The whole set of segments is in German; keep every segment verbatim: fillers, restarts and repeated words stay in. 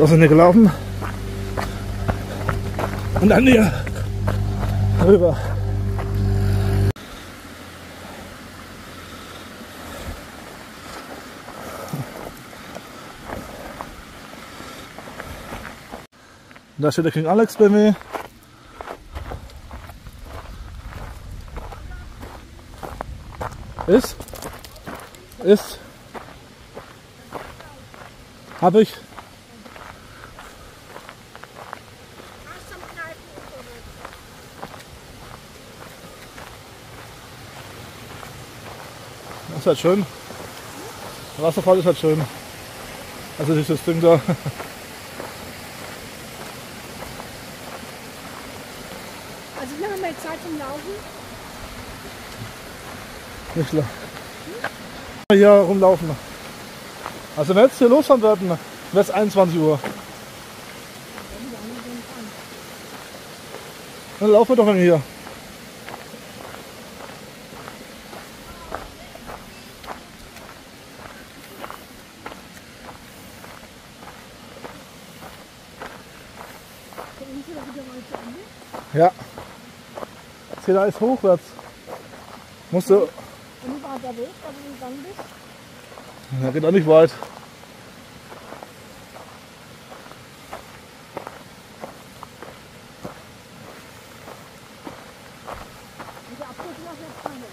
So sind wir gelaufen. Und dann hier rüber. Und da steht der King Alex bei mir. Ist? Ist? Hab ich? Das ist halt schön. Der Wasserfall ist halt schön. Also dieses Ding da. Also wir haben jetzt Zeit zum Laufen. Nicht klar. Hier rumlaufen. Also wenn wir jetzt hier losfahren würden, wäre es einundzwanzig Uhr. Dann laufen wir doch dann hier. Ja. Jetzt geht alles hochwärts. Musst du. Und wie war der Weg, da wo du gegangen bist? Ja, geht auch nicht weit. Und der Abschluss war jetzt keine.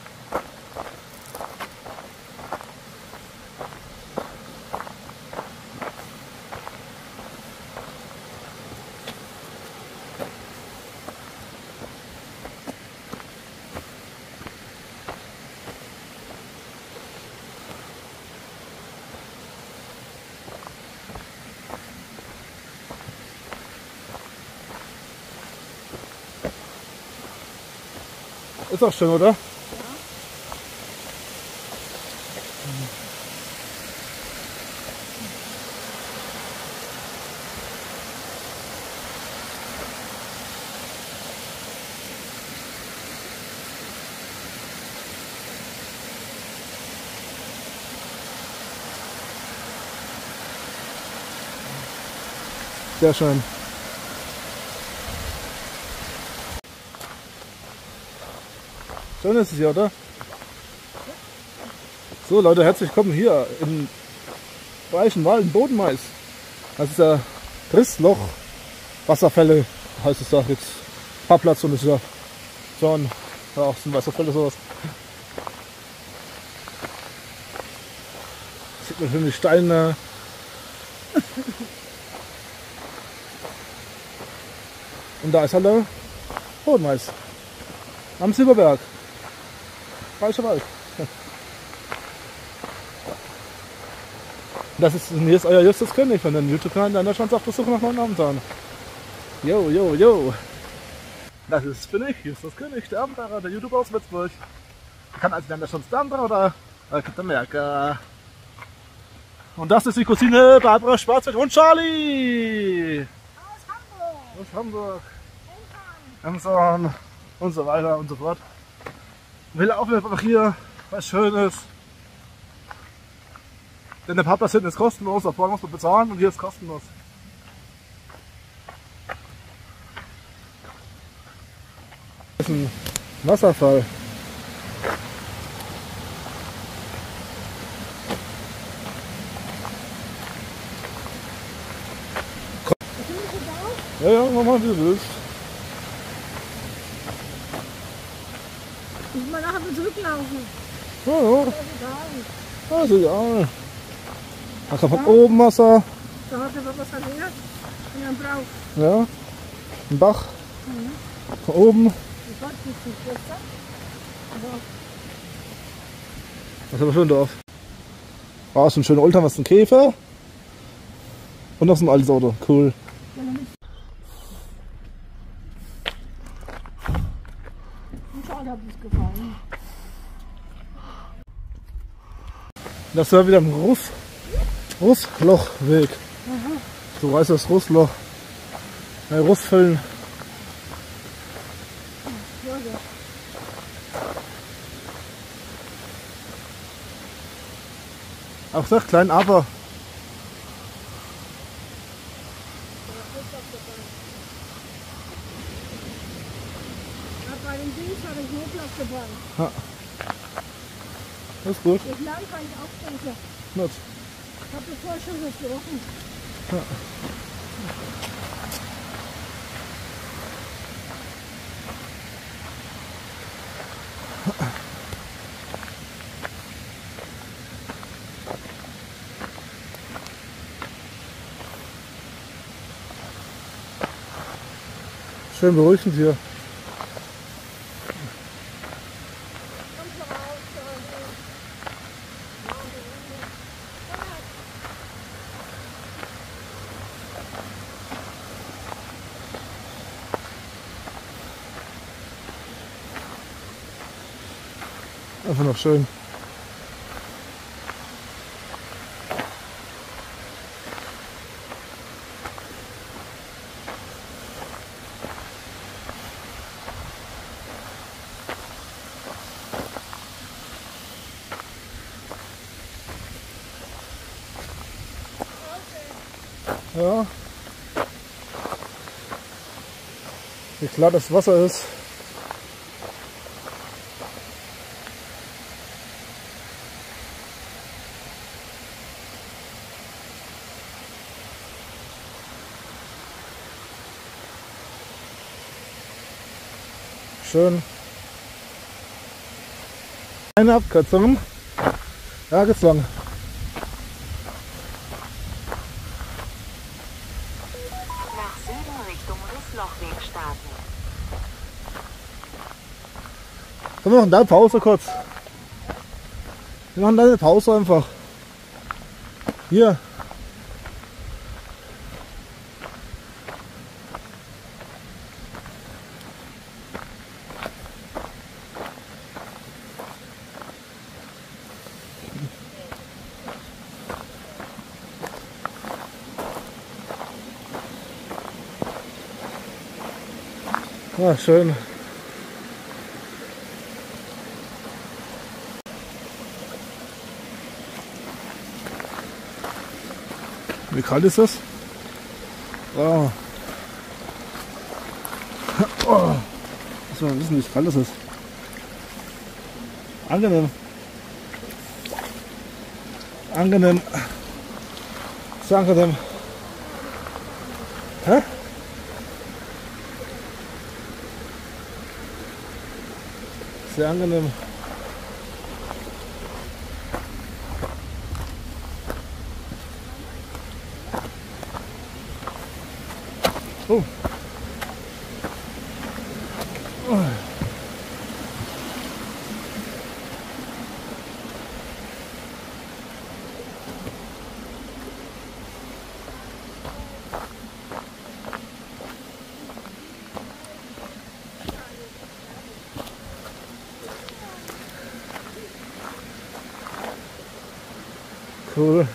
Ist auch schön, oder? Ja. Sehr schön. Schön ist es hier, oder? So Leute, herzlich willkommen hier im Reichenwald, im Bodenmais. Das ist der Trissloch Wasserfälle, heißt es da jetzt. Parkplatz und ist ja schon, ja, auch sind Wasserfälle sowas. Sieht man schön die Steine. Und da ist halt der Bodenmais. Am Silberberg. Falscher Wald. Das ist, hier ist euer Justus König von den YouTube-Kanal, der in Deutschland auf der Suche nach neuen Abenteuern. Jo, jo, jo. Das ist, bin ich, Justus König, der Abenteurer, der YouTuber aus Würzburg. Kann also dann schon Abenteurer oder äh, Captain America. Und das ist die Cousine Barbara Schwarzwald und Charlie. Aus Hamburg. Aus Hamburg. Emson. Emson und so weiter und so fort. Will auch einfach hier was Schönes. Denn der Parkplatz hinten ist kostenlos, davor muss man bezahlen und hier ist kostenlos. Das ist ein Wasserfall. Ja, ja, mach mal wie du willst. Muss man nachher wieder zurücklaufen. Ja, ja, Das ist egal. das ist egal. Da kommt von oben Wasser. Da hat er was erleert. Und dann braucht Ja, ein Bach. mhm. Von oben. Ich weiß nicht, wie viel das ist. Das ist aber schön Dorf. Oh, ist ein schöner Oldtimer, was ist ein Käfer. Und noch so ein altes Auto. Cool. Schade, hat es gefallen. Das war wieder ein Russ, Russlochweg. Aha. So heißt das Russloch. Ein Russfällen. Ja, ja. Auch sagt klein aber. gebrannt. Ja. Das ist gut. Das Lamm kann ich auch trinken. Nett. Ich habe das vorher schon versprochen. Ja. Schön beruhigend hier. Einfach noch schön. Ja. Wie klar das Wasser ist. Schön. Eine Abkürzung. Ja, geht's lang. Nach Süden Richtung Risslochweg starten. Wir machen da eine Pause kurz. Wir machen da eine Pause einfach. Hier. Ja, schön. Wie kalt ist das? Oh. Oh. Muss man wissen, wie kalt das ist. Angenehm. Angenehm. Sehr angenehm. Hä? Sehr angenehm. Oh. Oh. Cool.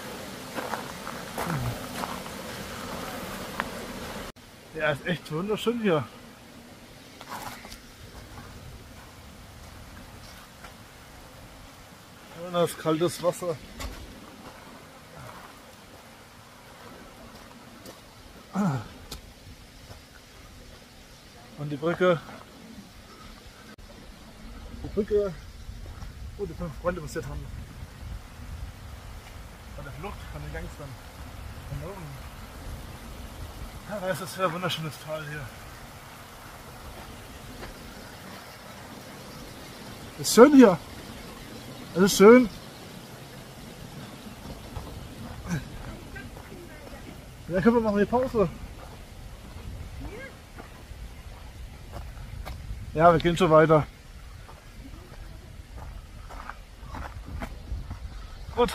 Ja, ist echt wunderschön hier. Und das kaltes Wasser. Und die Brücke. Die Brücke, wo die fünf Freunde passiert haben. Bei der Flucht von den Gangstern. Von oben. Ja, da ist das sehr wunderschönes Tal hier. Ist schön hier. Es ist schön. Ja, können wir machen die Pause. Ja, wir gehen schon weiter. Gut.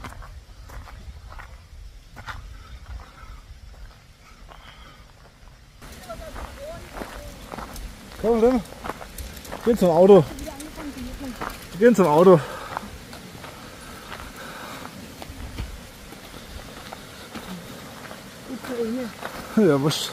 Komm, dann. Gehen zum Auto. Wir gehen zum Auto. Ja, was?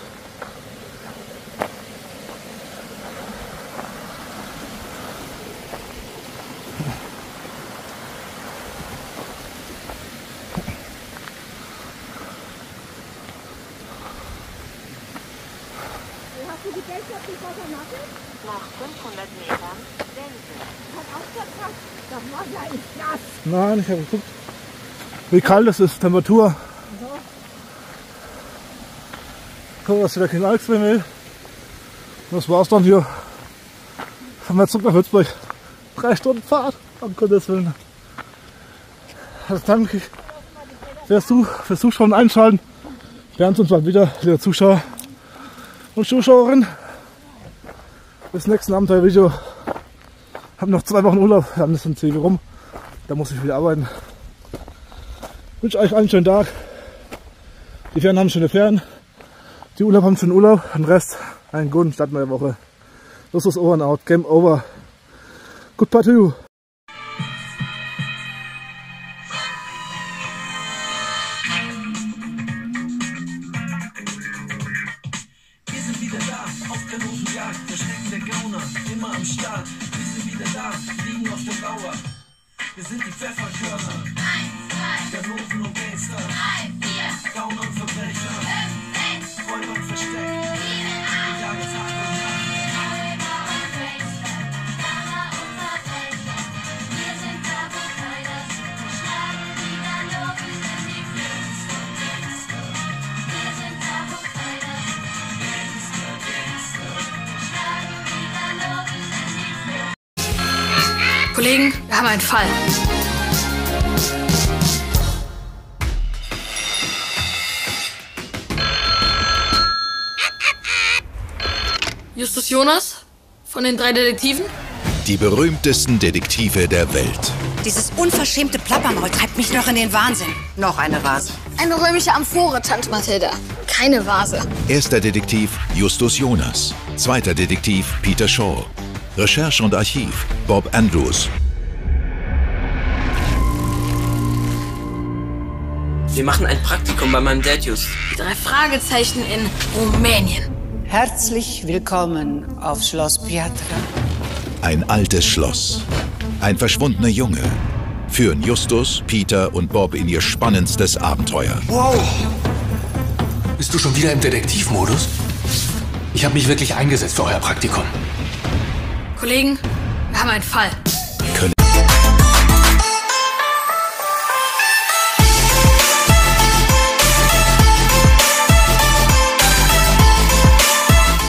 Hast du die Geld auf die Wassermatte? Nach fünfhundert Metern wenden. Hat auch verpasst. Das Wasser ist nass. Nein, ich habe geguckt, wie kalt es ist, Temperatur. So, das ist wieder kein Alkswimmel. Das war's dann hier. Fahren wir zurück nach Würzburg. Drei Stunden Fahrt, um Gottes Willen. Also danke fürs, Zu fürs Zuschauen und Einschalten. Wir hören uns bald wieder, liebe Zuschauer und Zuschauerinnen. Bis zum nächsten Abenteuervideo. Ich habe noch zwei Wochen Urlaub, wir haben das in C W rum. Da muss ich wieder arbeiten. Ich wünsche euch einen schönen Tag. Die Ferien haben schöne Ferien. Die Urlaub haben schönen Urlaub. Den Rest einen guten Start in der Woche. Das ist Over and Out. Game over. Goodbye to you. Wir sind wieder da, auf Kanonenjagd, versteckende Gauner, immer am Start. Wir sind wieder da, liegen auf der Lauer. Wir sind die Pfefferkörner, Ganoven und Gangster, Gauner und Verbrecher, Räuber und Versteck, wir jagen Tag und Nacht. Kollegen, wir haben einen Fall. Justus Jonas von den drei Detektiven? Die berühmtesten Detektive der Welt. Dieses unverschämte Plappermaul treibt mich noch in den Wahnsinn. Noch eine Vase. Eine römische Amphore, Tante Mathilda. Keine Vase. Erster Detektiv Justus Jonas. Zweiter Detektiv Peter Shaw. Recherche und Archiv Bob Andrews. Wir machen ein Praktikum bei meinem Dad Just. Die drei Fragezeichen in Rumänien. Herzlich willkommen auf Schloss Piatra. Ein altes Schloss. Ein verschwundener Junge. Führen Justus, Peter und Bob in ihr spannendstes Abenteuer. Wow! Bist du schon wieder im Detektivmodus? Ich habe mich wirklich eingesetzt für euer Praktikum. Kollegen, wir haben einen Fall.